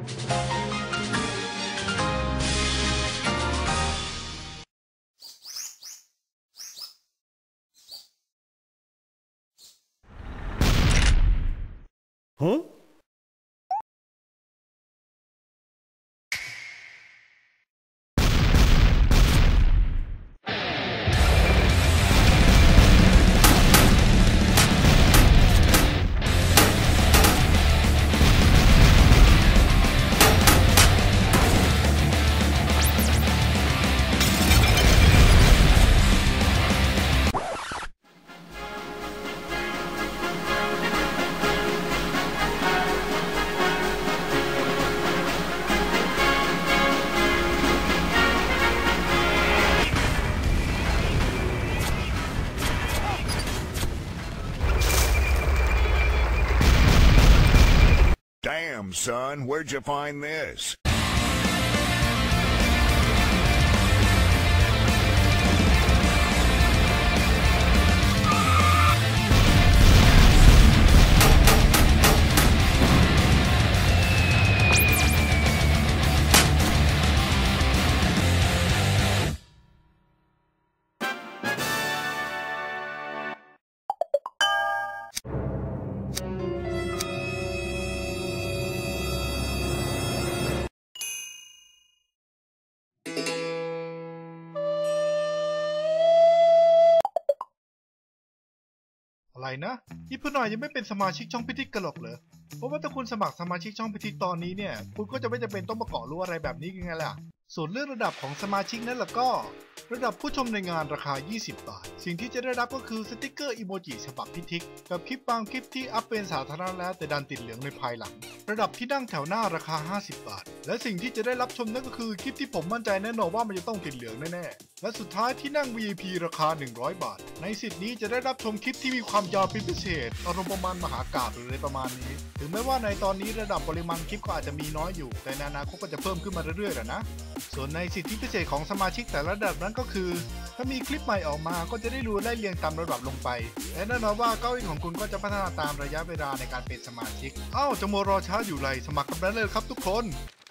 ฮะ Damn, son, where'd you find this? อะไรนะนี่เพื่อนหน่อยยังไม่เป็นสมาชิกช่องพิธีกันหรอกเหรอเพราะว่าถ้าคุณสมัครสมาชิกช่องพิธีตอนนี้เนี่ยคุณก็จะไม่จำเป็นต้องมาเกาะรั้วอะไรแบบนี้ยังไงล่ะส่วนเรื่องระดับของสมาชิกนั้นล่ะก็ระดับผู้ชมในงานราคา20 บาทสิ่งที่จะได้รับก็คือสติกเกอร์อีโมจิฉบับพิธีกับคลิปบางคลิปที่อัพเป็นสาธารณะแล้วแต่ดันติดเหลืองในภายหลังระดับที่นั่งแถวหน้าราคา50 บาทและสิ่งที่จะได้รับชมนั่นก็คือคลิปที่ผมมั่นใจแน่นอนว่ามันจะต้องติดเหลืองแน่ๆและสุดท้ายที่นั่ง VIP ราคา100 บาทในสิทธิ์นี้จะได้รับชมคลิปที่มีความยาวเป็นพิเศษอารมณ์ประมาณมหากาพย์หรืออะไรประมาณนี้ถึงแม้ว่าในตอนนี้ระดับปริมาณคลิปก็อาจจะมีน้อยอยู่แต่ในอนาคตก็จะเพิ่มขึ้นมาเรื่อยๆแหละนะส่วนในสิทธิพิเศษของสมาชิกแต่ละระดับนั้นก็คือถ้ามีคลิปใหม่ออกมาก็จะได้รู้ไล่เรียงตามระดับลงไปและแน่นอนว่าเก้าอี้ของคุณก็จะพัฒนาตามระยะเวลาในการเป็นสมาชิกจะมัวรอช้าอยู่ไรสมัครกันได้เลยครับทุกคน